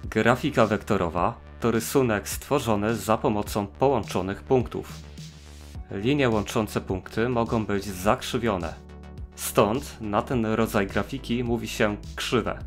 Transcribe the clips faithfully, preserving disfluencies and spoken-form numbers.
Grafika wektorowa to rysunek stworzony za pomocą połączonych punktów. Linie łączące punkty mogą być zakrzywione. Stąd na ten rodzaj grafiki mówi się krzywe.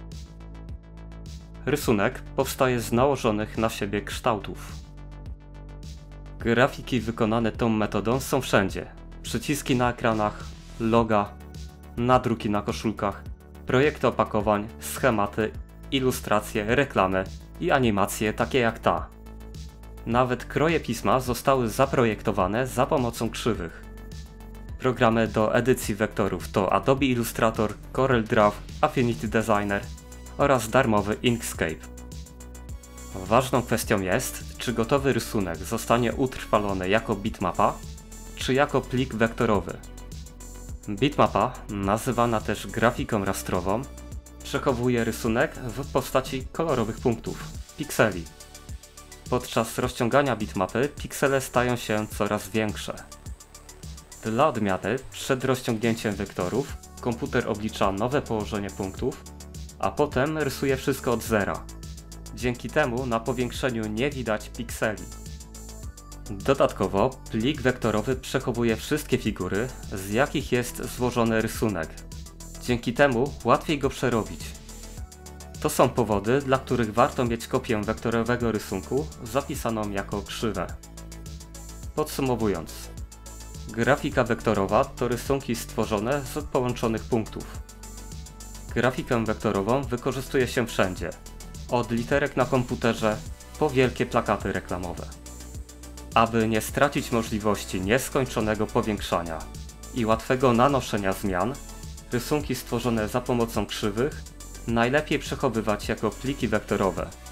Rysunek powstaje z nałożonych na siebie kształtów. Grafiki wykonane tą metodą są wszędzie. Przyciski na ekranach, loga, nadruki na koszulkach, projekty opakowań, schematy, ilustracje, reklamy i animacje takie jak ta. Nawet kroje pisma zostały zaprojektowane za pomocą krzywych. Programy do edycji wektorów to Adobe Illustrator, CorelDRAW, Affinity Designer oraz darmowy Inkscape. Ważną kwestią jest, czy gotowy rysunek zostanie utrwalony jako bitmapa, czy jako plik wektorowy. Bitmapa, nazywana też grafiką rastrową, przechowuje rysunek w postaci kolorowych punktów, pikseli. Podczas rozciągania bitmapy piksele stają się coraz większe. Dla odmiany, przed rozciągnięciem wektorów, komputer oblicza nowe położenie punktów, a potem rysuje wszystko od zera. Dzięki temu na powiększeniu nie widać pikseli. Dodatkowo plik wektorowy przechowuje wszystkie figury, z jakich jest złożony rysunek. Dzięki temu łatwiej go przerobić. To są powody, dla których warto mieć kopię wektorowego rysunku zapisaną jako krzywe. Podsumowując, grafika wektorowa to rysunki stworzone z połączonych punktów. Grafikę wektorową wykorzystuje się wszędzie, od literek na komputerze po wielkie plakaty reklamowe. Aby nie stracić możliwości nieskończonego powiększania i łatwego nanoszenia zmian, rysunki stworzone za pomocą krzywych najlepiej przechowywać jako pliki wektorowe.